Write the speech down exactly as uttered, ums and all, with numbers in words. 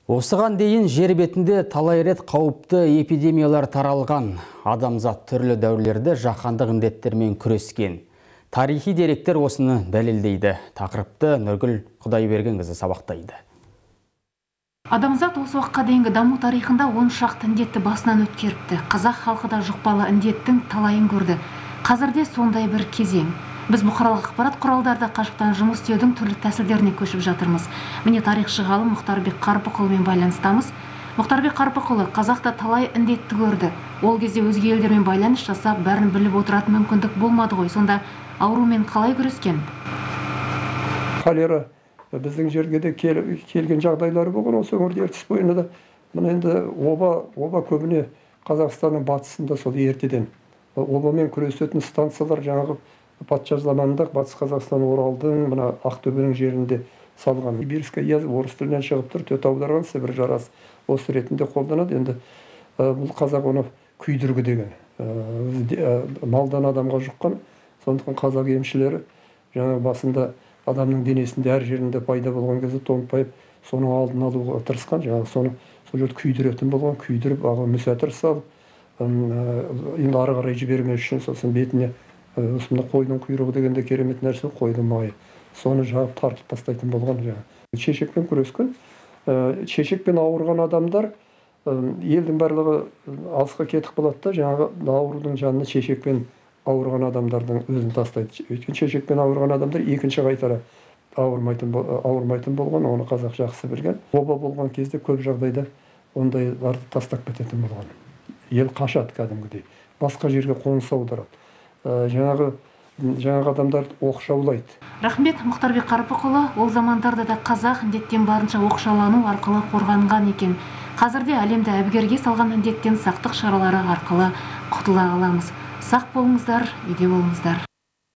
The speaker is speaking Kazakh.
Осыған дейін жер бетінде талай рет қауіпті эпидемиялар таралған. Адамзат түрлі дәуірлерді жаһандық індеттермен күрескен. Тарихи деректер осыны дәлелдейді. Тақырыпты Нұргүл Құдайбергенқызы сабақтайды. Адамзат осы уақытқа дейінгі даму тарихында он шақты індетті басынан өткеріпті. Қазақ халқы да жұқпалы індеттің талайын көрді. Қазірде сондай бір кезең. Біз бұқаралық ақпарат құралдарда қашықтан жұмыс істеудің түрлі тәсілдеріне көшіп жатырмыз. Міне тарихшы ғалым Мұхтарбек Қарпықұлымен байланыстамыз. Мұхтарбек Қарпықұлы, қазақта талай індетті көрді. Ол кезде өзге елдермен байланыс жасап, бәрін біліп отыратын мүмкіндік болмады ғой. Сонда аурумен қалай күрескен? Холера біздің жерге де келген жағдайлары болған. Осы өңірде ертіс бойында да мына енді оба оба көбіне Қазақстанның батысында сол ертеден обамен күресетін станциялар жаңағы патша заманында Батыс Қазақстан, Оралдың, мына Ақтөбенің жерінде салған. Сибирская язва орыс тілінен шығып тұр, төт аударған Сібір жарасы осы ретінде қолданады. Енді бұл қазақ оны күйдіргі деген. Малдан адамға жұққан, сондықтан қазақ емшілері жаңа басында адамның денесінде әр жерінде пайда болған кезде томпайып, соның алдын алуға тырысқан, жаңағы соны сол жерде күйдіретін болған, күйдіріп, ағы мүсәтір салып, енді ары қарай жібермес үшін сосын бетіне осында қойдың құйрығы дегенде керемет нәрсе, қойдың майы. Соны жағып тартып тастайтын болған жаңа. Шешекпен күрескен. Шешекпен ауырған адамдар елдің барлығы алысқа кетіп қалады да, жаңағы аурудың жанына шешекпен ауырған адамдардың өзін тастайды. Өйткені шешекпен ауырған адамдар екінші қайтара ауырмайтын ауырмайтын болған, оны қазақ жақсы білген. Оба болған кезде көп жағдайда ондайларды тастап кететін болған. Ел қашады кәдімгідей. Басқа жерге қоныс аударады. Жаңағы жаңағы адамдарды оқшаулайды. Рахмет, Мұхтарбек Қарпықұлы. Ол замандарда да қазақ індеттен барынша оқшаулану арқылы қорғанған екен. Қазірде әлемді әбігерге салған індеттен сақтық шаралары арқылы құтыла аламыз. Сақ болыңыздар, үйде болыңыздар.